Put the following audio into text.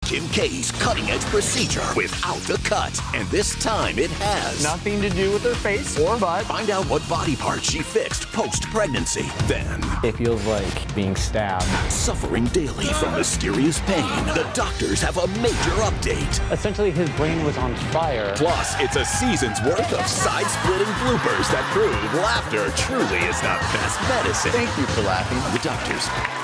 Kim K's cutting-edge procedure without the cut. And this time it has nothing to do with her face or butt. Find out what body part she fixed post-pregnancy. Then it feels like being stabbed. Suffering daily from mysterious pain. The doctors have a major update. Essentially, his brain was on fire. Plus, it's a season's worth of side-splitting bloopers that prove laughter truly is the best medicine. Thank you for laughing. The doctors.